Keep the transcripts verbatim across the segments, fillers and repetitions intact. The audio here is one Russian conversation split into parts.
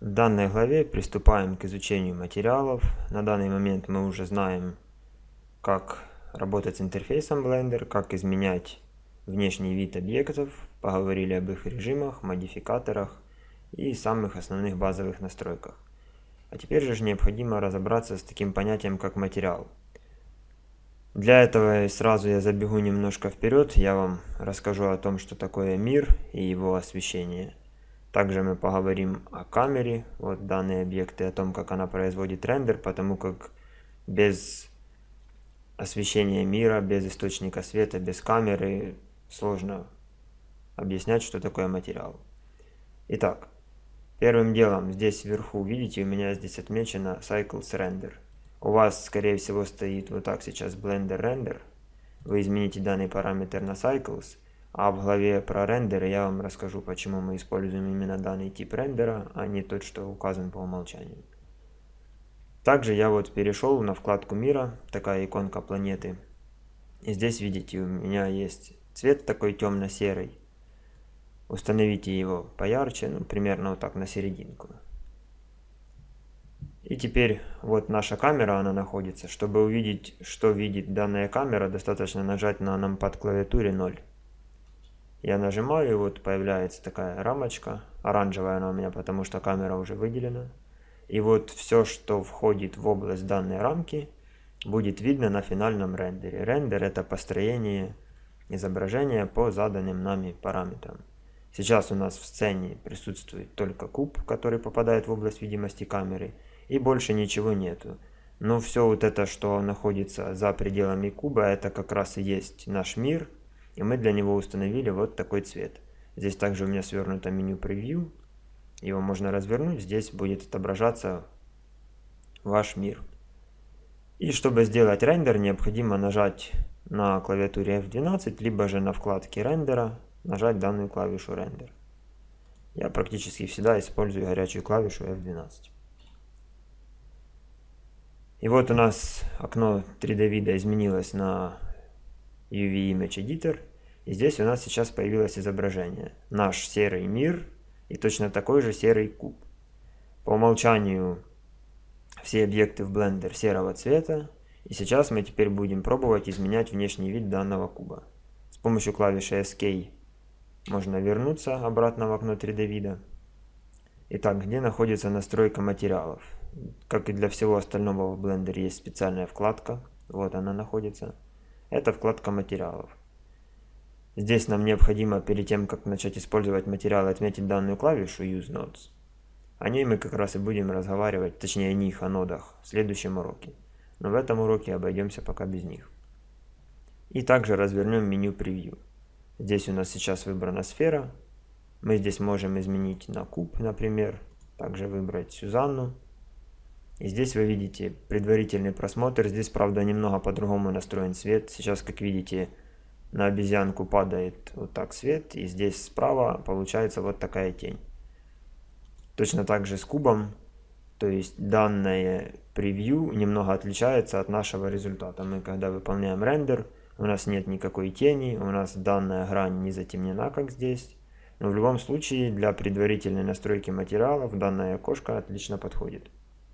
В данной главе приступаем к изучению материалов. На данный момент мы уже знаем, как работать с интерфейсом Blender, как изменять внешний вид объектов, поговорили об их режимах, модификаторах и самых основных базовых настройках. А теперь же необходимо разобраться с таким понятием, как материал. Для этого сразу я забегу немножко вперед, я вам расскажу о том, что такое мир и его освещение. Также мы поговорим о камере, вот данные объекты, о том, как она производит рендер, потому как без освещения мира, без источника света, без камеры сложно объяснять, что такое материал. Итак, первым делом здесь вверху, видите, у меня здесь отмечено Cycles Render. У вас, скорее всего, стоит вот так сейчас Blender Render. Вы измените данный параметр на Cycles. А в главе про рендеры я вам расскажу, почему мы используем именно данный тип рендера, а не тот, что указан по умолчанию. Также я вот перешел на вкладку мира, такая иконка планеты. И здесь, видите, у меня есть цвет такой темно-серый. Установите его поярче, ну, примерно вот так на серединку. И теперь вот наша камера, она находится. Чтобы увидеть, что видит данная камера, достаточно нажать на numpad клавиатуре ноль. Я нажимаю, и вот появляется такая рамочка. Оранжевая она у меня, потому что камера уже выделена. И вот все, что входит в область данной рамки, будет видно на финальном рендере. Рендер — это построение изображения по заданным нами параметрам. Сейчас у нас в сцене присутствует только куб, который попадает в область видимости камеры, и больше ничего нету. Но все вот это, что находится за пределами куба, это как раз и есть наш мир. И мы для него установили вот такой цвет. Здесь также у меня свернуто меню превью. Его можно развернуть. Здесь будет отображаться ваш мир. И чтобы сделать рендер, необходимо нажать на клавиатуре эф двенадцать, либо же на вкладке рендера нажать данную клавишу рендер. Я практически всегда использую горячую клавишу эф двенадцать. И вот у нас окно три дэ вида изменилось на ю ви Image Editor, и здесь у нас сейчас появилось изображение. Наш серый мир и точно такой же серый куб. По умолчанию все объекты в Blender серого цвета, и сейчас мы теперь будем пробовать изменять внешний вид данного куба. С помощью клавиши эс кей можно вернуться обратно в окно три дэ вида. Итак, где находится настройка материалов? Как и для всего остального в Blender есть специальная вкладка, вот она находится. Это вкладка материалов. Здесь нам необходимо, перед тем, как начать использовать материалы, отметить данную клавишу Use Nodes. О ней мы как раз и будем разговаривать, точнее о них, о нодах, в следующем уроке. Но в этом уроке обойдемся пока без них. И также развернем меню превью. Здесь у нас сейчас выбрана сфера. Мы здесь можем изменить на куб, например. Также выбрать Сюзанну. И здесь вы видите предварительный просмотр. Здесь, правда, немного по-другому настроен свет. Сейчас, как видите, на обезьянку падает вот так свет. И здесь справа получается вот такая тень. Точно так же с кубом. То есть данное превью немного отличается от нашего результата. Мы, когда выполняем рендер, у нас нет никакой тени. У нас данная грань не затемнена, как здесь. Но в любом случае для предварительной настройки материалов данное окошко отлично подходит.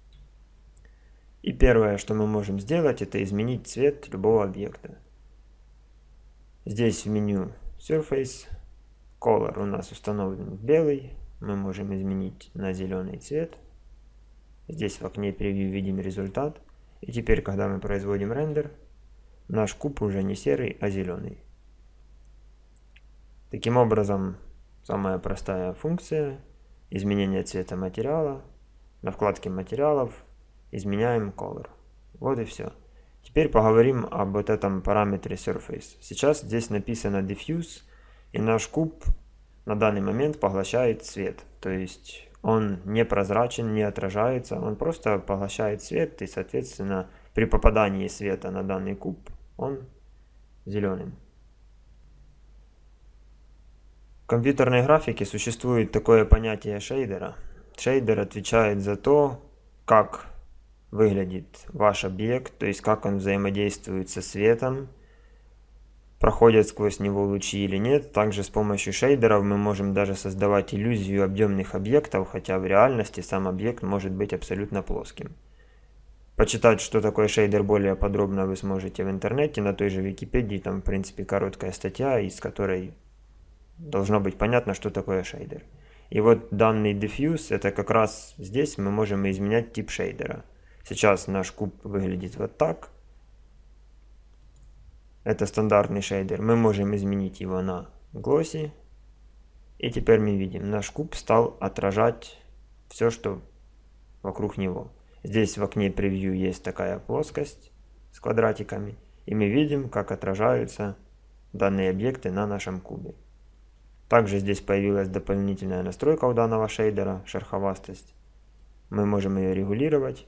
И первое, что мы можем сделать, это изменить цвет любого объекта. Здесь в меню Surface Color у нас установлен белый. Мы можем изменить на зеленый цвет. Здесь в окне превью видим результат. И теперь, когда мы производим рендер, наш куб уже не серый, а зеленый. Таким образом, самая простая функция — изменение цвета материала. На вкладке материалов изменяем Color. Вот и все. Теперь поговорим об вот этом параметре Surface. Сейчас здесь написано Diffuse, и наш куб на данный момент поглощает свет. То есть он не прозрачен, не отражается, он просто поглощает свет, и, соответственно, при попадании света на данный куб он зеленым. В компьютерной графике существует такое понятие шейдера. Шейдер отвечает за то, как выглядит ваш объект, то есть как он взаимодействует со светом проходят сквозь него лучи или нет. Также с помощью шейдеров мы можем даже создавать иллюзию объемных объектов, хотя в реальности сам объект может быть абсолютно плоским. Почитать, что такое шейдер, более подробно вы сможете в интернете, на той же Википедии. Там, в принципе, короткая статья, из которой должно быть понятно, что такое шейдер. И вот данный diffuse, это как раз здесь мы можем изменять тип шейдера. Сейчас наш куб выглядит вот так. Это стандартный шейдер. Мы можем изменить его на glossy. И теперь мы видим, наш куб стал отражать все, что вокруг него. Здесь в окне превью есть такая плоскость с квадратиками. И мы видим, как отражаются данные объекты на нашем кубе. Также здесь появилась дополнительная настройка у данного шейдера, шероховастость. Мы можем ее регулировать.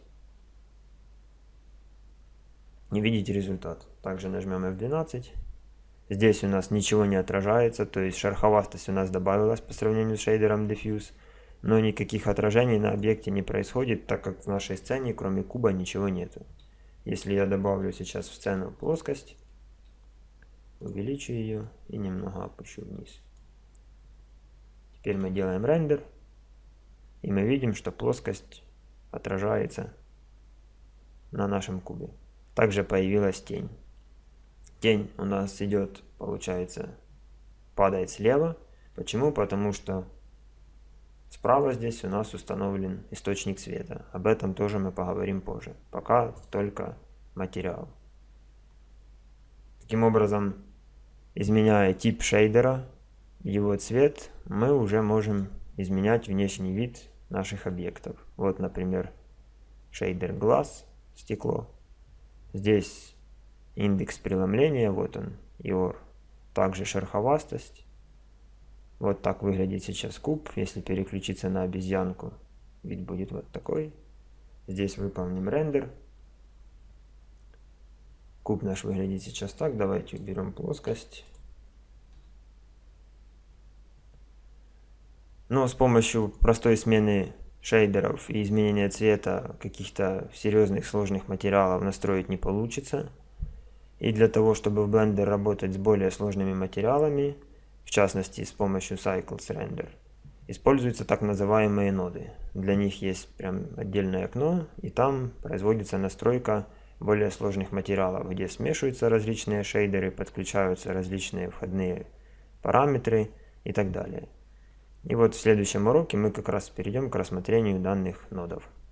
Не видите результат. Также нажмем эф двенадцать. Здесь у нас ничего не отражается, то есть шероховастость у нас добавилась по сравнению с шейдером diffuse, но никаких отражений на объекте не происходит, так как в нашей сцене кроме куба ничего нету. Если я добавлю сейчас в сцену плоскость, увеличу ее и немного опущу вниз. Теперь мы делаем рендер, и мы видим, что плоскость отражается на нашем кубе. Также появилась тень. Тень у нас идет, получается, падает слева. Почему? Потому что справа здесь у нас установлен источник света. Об этом тоже мы поговорим позже. Пока только материал. Таким образом, изменяя тип шейдера, его цвет, мы уже можем изменять внешний вид наших объектов. Вот, например, шейдер глаз, стекло. Здесь индекс преломления, вот он, иор. Также шероховастость. Вот так выглядит сейчас куб. Если переключиться на обезьянку, вид будет вот такой. Здесь выполним рендер. Куб наш выглядит сейчас так. Давайте уберем плоскость. Но с помощью простой смены шейдеров и изменения цвета каких-то серьезных сложных материалов настроить не получится. И для того, чтобы в Blender работать с более сложными материалами, в частности с помощью Cycles Render, используются так называемые ноды. Для них есть прям отдельное окно, и там производится настройка более сложных материалов, где смешиваются различные шейдеры, подключаются различные входные параметры и так далее. И вот в следующем уроке мы как раз перейдем к рассмотрению данных нодов.